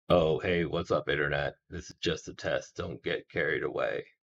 Oh, hey, what's up, internet? This is just a test. Don't get carried away.